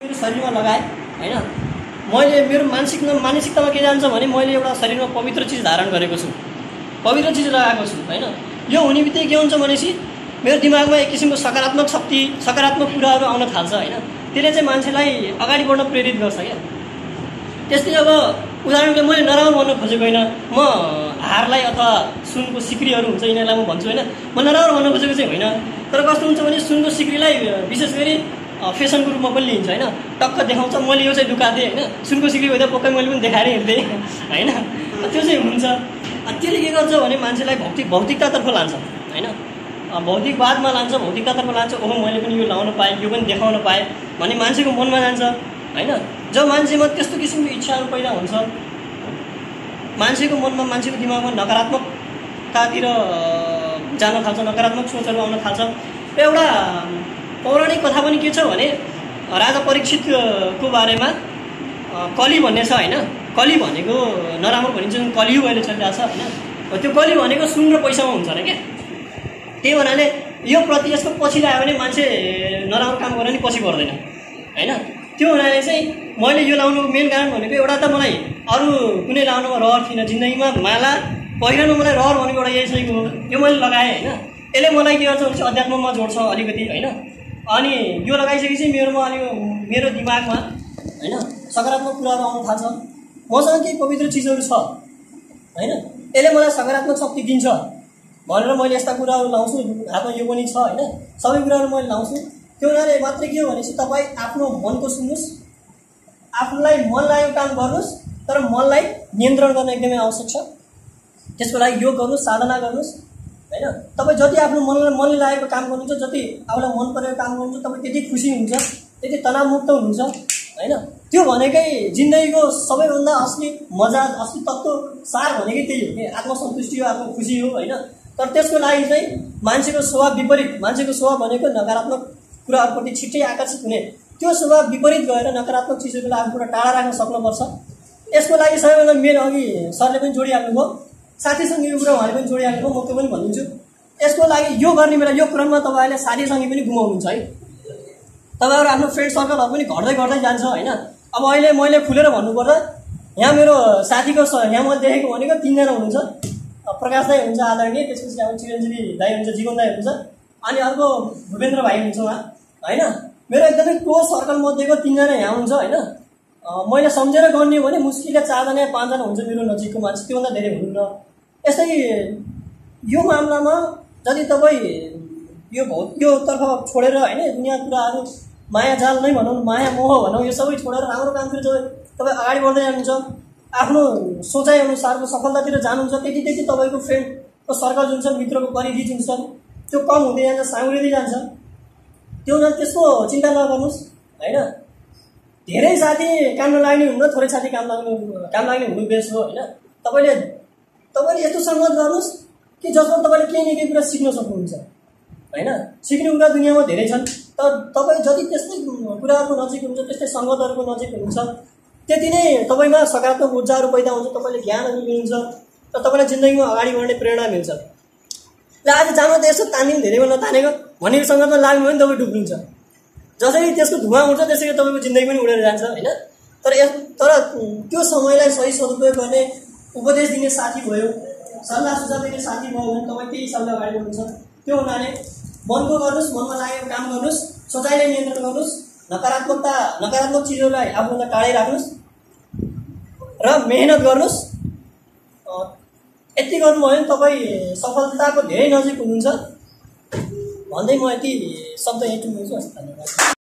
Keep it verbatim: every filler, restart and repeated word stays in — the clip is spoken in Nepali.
मेरो शरीरमा लगाएँ हैन। मैले मेरो मानसिक मानसिकतामा के जान्छ भने मैले एउटा शरीरमा पवित्र चिज धारण गरेको छु, पवित्र चिज लगाएको छु हैन। यो हुने बित्तिकै के हुन्छ भनेपछि मेरो दिमागमा एक किसिमको सकारात्मक शक्ति सकारात्मक कुराहरू आउन थाल्छ हैन। त्यसले चाहिँ मान्छेलाई अगाडि बढ्न प्रेरित गर्छ क्या। त्यस्तै अब उदाहरणको मैले नराम्रो भन्न खोजेको होइन, म हारलाई अथवा सुनको सिक्रीहरू हुन्छ यिनीहरूलाई म भन्छु होइन, म नराम्रो भन्न खोजेको चाहिँ होइन। तर कस्तो हुन्छ भने सुनको सिक्रीलाई विशेष गरी फेसनको रूपमा पनि लिन्छ होइन। टक्क देखाउँछ मैले यो चाहिँ लुकाएको थिएँ होइन, सुनको सिक्री हुँदा पक्कै मैले पनि देखाएर हिँड्थेँ होइन। त्यो चाहिँ हुन्छ। त्यसले के गर्छ भने मान्छेलाई भौतिक भौतिकतातर्फ लान्छ होइन, भौतिकवादमा लान्छ, भौतिकतातर्फ लान्छ। ओहो मैले पनि यो लाउन पाएँ, यो पनि देखाउन पाएँ भन्ने मान्छेको मनमा जान्छ होइन। जब मान्छेमा त्यस्तो किसिमको इच्छाहरू पैदा हुन्छ, मान्छेको मनमा मान्छेको दिमागमा नकारात्मकतातिर जान थाल्छ, नकारात्मक सोचहरू आउन थाल्छ। र एउटा पौराणिक कथा पनि के छ भने राजा परीक्षितको बारेमा कली भन्ने छ होइन। कली भनेको नराम्रो भनिन्छ, जुन कलियुग अहिले चलिरहेको छ होइन। त्यो कली भनेको सुन र पैसामा हुन्छ अरे क्या। त्यही हुनाले यो प्रति यसको पछि लाग्यो भने मान्छे नराम्रो काम गरेर नि पछि गर्दैन होइन। त्यो हुनाले चाहिँ मैले यो लाउनुको मेन कारण भनेको एउटा त मलाई अरू कुनै लाउनुमा रहर थिएन जिन्दगीमा, माला पहिरनमा मलाई रहर भनेको एउटा यही छैको हो। यो मैले लगाएँ होइन। यसले मलाई के गर्छ भने अध्यात्ममा जोड्छ अलिकति होइन। अनि यो लगाइसकेपछि मेरोमा अलि मेरो दिमागमा होइन सकारात्मक कुराहरू आउन थाल्छ। मसँग केही पवित्र चिजहरू छ होइन, यसले मलाई सकारात्मक शक्ति दिन्छ भनेर मैले यस्ता कुराहरू लाउँछु। हातमा यो पनि छ होइन, सबै कुराहरू मैले लाउँछु। त्यो हुनाले मात्रै के हो भनेपछि तपाईँ आफ्नो मनको सुन्नुहोस्, आफूलाई मन लागेको काम गर्नुहोस्, तर मनलाई नियन्त्रण गर्न एकदमै आवश्यक छ। त्यसको लागि योग गर्नुहोस्, साधना गर्नुहोस् होइन। तपाईँ जति आफ्नो मनलाई मनले लागेको काम गर्नुहुन्छ, जति आफूलाई मन परेको काम गर्नुहुन्छ, तपाईँ त्यति खुसी हुन्छ, त्यति तनावमुक्त हुनुहुन्छ होइन। त्यो भनेकै जिन्दगीको सबैभन्दा असली मजा, असली तत्त्व, सार भनेकै त्यही हो कि आत्मसन्तुष्टि हो, आत्म खुसी हो होइन। तर त्यसको लागि चाहिँ मान्छेको स्वभाव विपरीत, मान्छेको स्वभाव भनेको नकारात्मक कुराहरूप्रति छिट्टै आकर्षित हुने, त्यो स्वभाव विपरीत गएर नकारात्मक चिजहरूलाई आफूबाट टाढा राख्न सक्नुपर्छ। यसको लागि सबैभन्दा मेन अघि सरले पनि जोडिहाल्नुभयो, साथीसँगीको कुरा उहाँले पनि जोडिहाल्नुभयो, म त्यो पनि भनिदिन्छु। यसको लागि यो गर्ने बेला यो क्रममा तपाईँहरूले साथीसँगी पनि गुमाउनुहुन्छ है। तपाईँहरू आफ्नो फ्रेन्ड सर्कलहरू पनि घट्दै घट्दै जान्छ होइन। अब अहिले मैले खुलेर भन्नुपर्दा यहाँ मेरो साथीको यहाँ मैले देखेको भनेको तिनजना हुनुहुन्छ। प्रकाश दाई हुन्छ आदरणीय, त्यसपछि अब चिरञ्जीवी दाई हुन्छ, जीवन दाई हुन्छ, अनि अर्को भूपेन्द्र भाइ हुन्छ उहाँ होइन। मेरो एकदमै क्लोज सर्कल मध्येको तिनजना यहाँ हुन्छ होइन। मैले सम्झेर गर्ने हो भने मुस्किलले चारजना या पाँचजना हुन्छ मेरो नजिकको मान्छे, त्योभन्दा धेरै हुनुहुन्न। यस्तै यो मामलामा जति तपाईँ यो भौत यो तर्फ छोडेर होइन, दुनियाँ कुराहरू माया जाल नै भनौँ, माया मोह भनौँ, यो सबै छोडेर राम्रो कामतिर जब तपाईँ अगाडि बढ्दै जानुहुन्छ, आफ्नो सोचाइ अनुसारको सफलतातिर जानुहुन्छ, त्यति त्यति तपाईँको फ्रेन्डको सर्कल जुन छ, मित्रको परिधि जुन छ, त्यो कम हुँदै जान्छ, साँग्रिँदै जान्छ। त्यो हुनाले त्यसको चिन्ता नगर्नुहोस् होइन। धेरै साथी काम नलाग्ने हुनु र थोरै साथी काम लाग्नु काम लाग्ने हुनु बेस हो होइन। तपाईँले तपाईँले यस्तो सङ्गत गर्नुहोस् कि जसमा तपाईँले केही न केही कुरा सिक्न सक्नुहुन्छ होइन। सिक्ने कुरा दुनियाँमा धेरै छन्, तर तपाईँ जति त्यस्तै कुराहरूको नजिक हुन्छ, त्यस्तै सङ्गतहरूको नजिक हुनुहुन्छ, त्यति नै तपाईँमा सकारात्मक ऊर्जाहरू पैदा हुन्छ, तपाईँले ज्ञानहरू लिनुहुन्छ र तपाईँलाई जिन्दगीमा अगाडि बढ्ने प्रेरणा मिल्छ। र आज जानु त यसो तानिम धेरैमा नतानेको भन्ने सङ्गतमा लाग्नु भने तपाईँ डुब्नुहुन्छ। जसरी त्यसको धुवा उठ्छ त्यसरी तपाईँको जिन्दगी पनि उडेर जान्छ होइन। तर यस तर त्यो समयलाई सही सदुपयोग गर्ने उपदेश दिने साथी भयो, सल्लाह सुझाव दिने साथी भयो भने तपाईँ त्यही हिसाबले अगाडि बढ्नुहुन्छ। त्यो हुनाले मनको गर्नुहोस्, मनमा लागेको काम गर्नुहोस्, सोचाइलाई नियन्त्रण गर्नुहोस्, नकारात्मकता नकारात्मक चिजहरूलाई आफूभन्दा टाढै राख्नुहोस् र मेहनत गर्नुहोस्। यति गर्नुभयो भने तपाईँ सफलताको धेरै नजिक हुनुहुन्छ भन्दै म यति शब्द यहीँ टुङ्ग्याउँछु। धन्यवाद।